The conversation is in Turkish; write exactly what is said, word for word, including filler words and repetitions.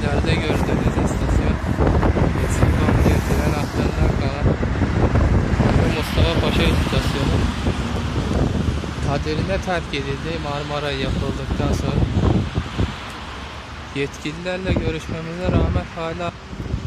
içeride gördüğünüz istasyon eski Banliyö tren hattından kalan Mustafa Paşa istasyonu kaderine terk edildi. Marmara yapıldıktan sonra yetkililerle görüşmemize rağmen hala